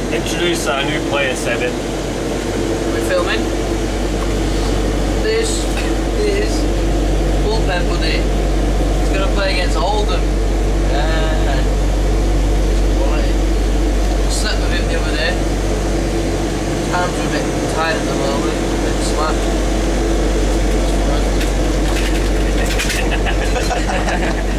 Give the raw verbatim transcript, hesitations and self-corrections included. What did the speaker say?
Introduce our new player, Sebbys. We're filming. This is Bullpen Buddy. He's going to play against Oldham. Yeah. Slept with him the other day. Arms are a bit tired at the moment, a bit slack.